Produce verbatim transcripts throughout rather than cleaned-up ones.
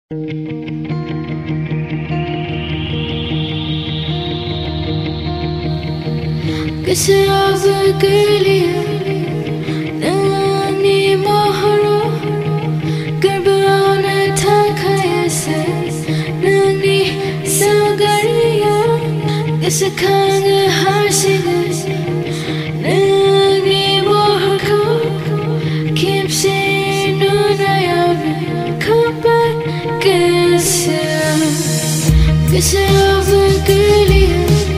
Kesava gelia nani mohoro gerbana takayase nani sagaria kesakanga harsigas nani mohako kimse nunayave kapa kesa kesava gelia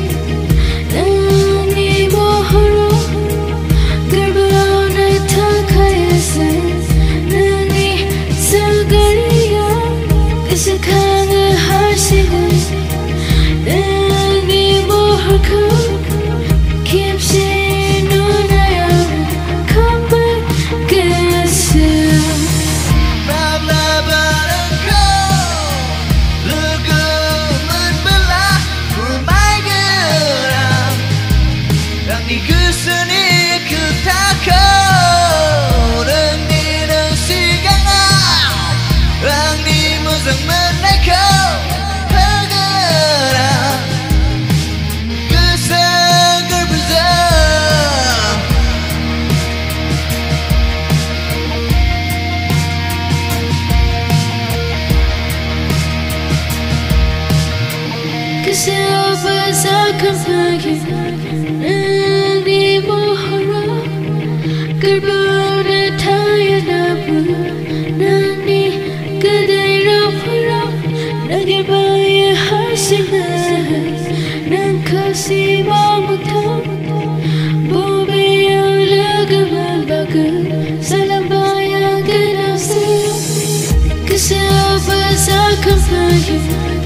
Silver sarcophagi nani mohara gerbana tayanabu nani gadaira phara nagibaya harsina nankasi mamutha bobeya lagaman baga salambaya ganase silver sarcophagi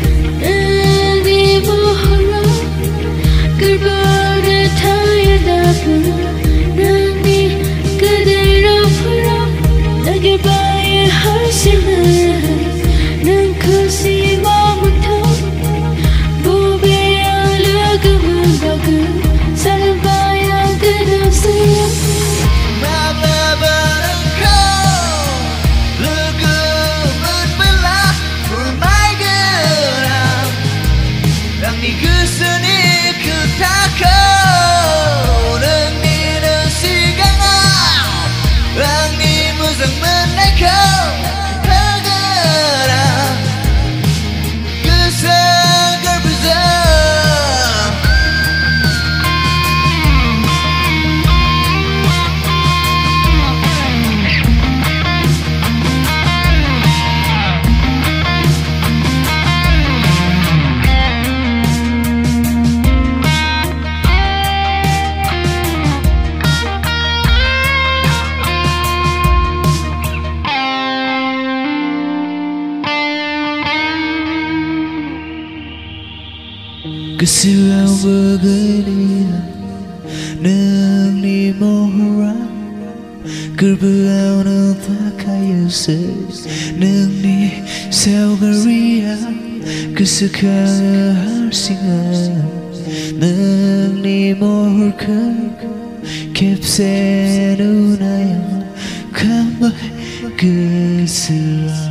Kesirang bergelia nani mohara gerbau nang takayase nani saugaria kesakanga harsinga nani mohorka kepse nunaya kamba kesirang